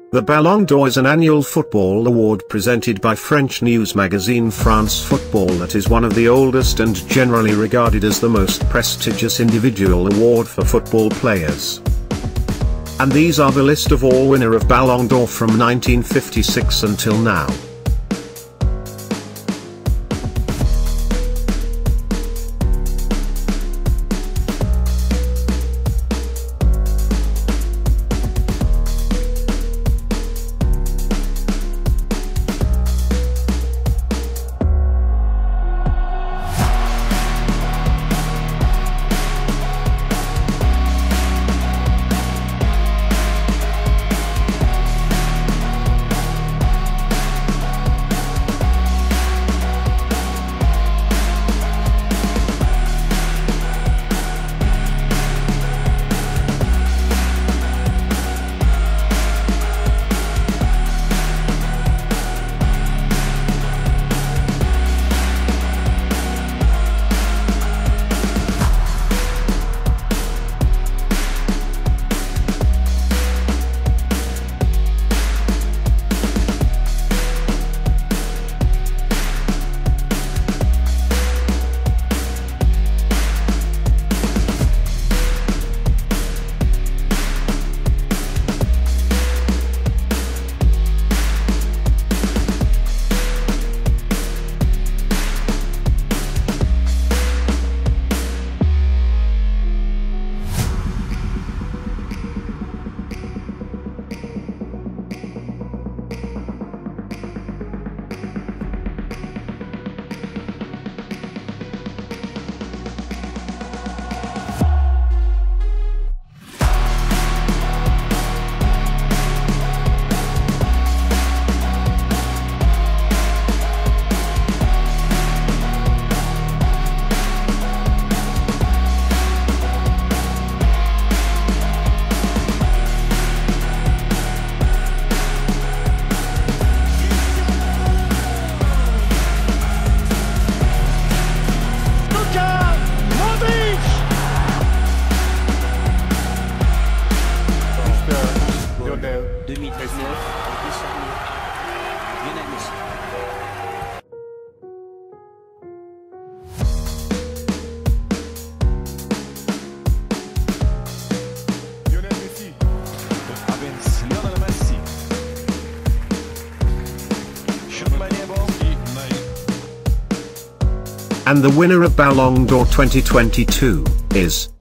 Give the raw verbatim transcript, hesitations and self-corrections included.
The Ballon d'Or is an annual football award presented by French news magazine France Football that is one of the oldest and generally regarded as the most prestigious individual award for football players. And these are the list of all winner of Ballon d'Or from nineteen fifty-six until now. deux mille dix-neuf, décerné Lionel Messi. Lionel Messi. Abens Lionel Messi. And the winner of Ballon d'Or twenty twenty-two is